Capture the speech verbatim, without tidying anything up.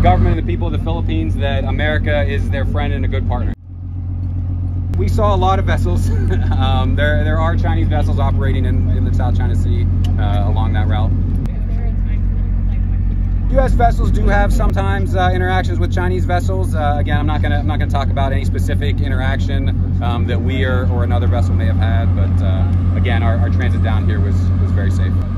government and the people of the Philippines that America is their friend and a good partner. We saw a lot of vessels. um, there, there are Chinese vessels operating in, in the South China Sea uh, along that route. U S vessels do have sometimes uh, interactions with Chinese vessels. Uh, again, I'm not gonna I'm not gonna talk about any specific interaction um, that we or, or another vessel may have had, but uh, again, our, our transit down here was was very safe.